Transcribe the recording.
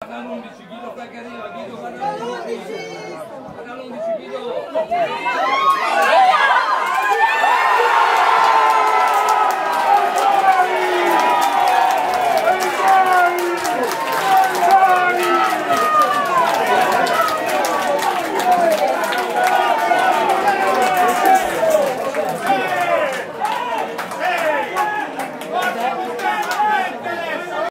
Guarda l'11, Guido qua che arriva, Guido guarda l'11. Guarda l'11, Guido.